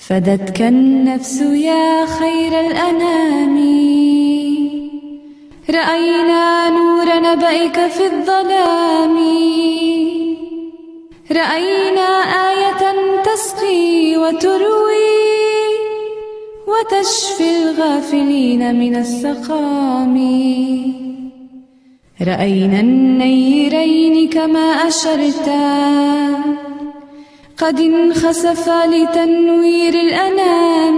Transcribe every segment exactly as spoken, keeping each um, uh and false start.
فدتك النفس يا خير الأنام، رأينا نور نبأك في الظلام، رأينا آية تسقي وتروي وتشفي الغافلين من السقام. رأينا النيرين كما أشرتا قد انخسفا لتنوير الأنام،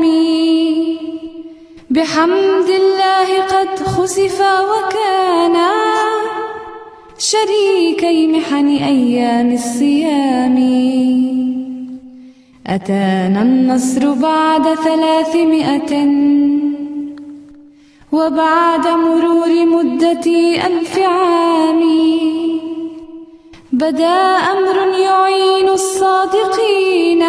بحمد الله قد خسفا وكانا شريكي محن أيام الصيام. أتانا النصر بعد ثلاثمائة وبعد مرور مدة ألف عام، بدا أمر يعين الصادقين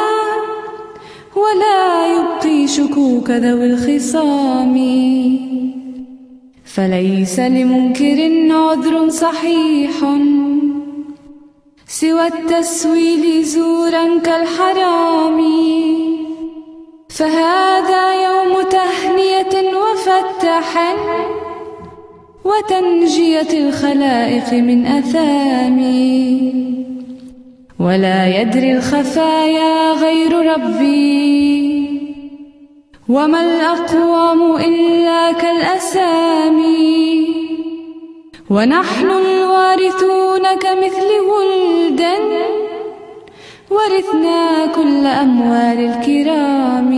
ولا يبقي شكوك ذوي الخصام. فليس لمنكر عذر صحيح سوى التسويل زورا كالحرام، فهذا يوم تهنية وفتح وتنجية الخلائق من أثام. ولا يدري الخفايا غير ربي وما الأقوام إلا كالأسامي، ونحن الوارثون كمثل ولدا ورثنا كل أموال الكرام.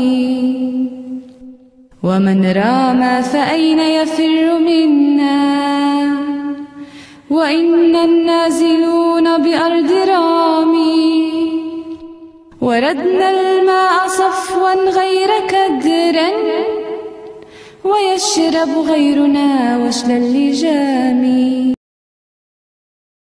ومن رام فأين يفر منا وإن النازلون بأرض رامي، وردنا الماء صفوا غير كدر ويشرب غيرنا وشل اللجام.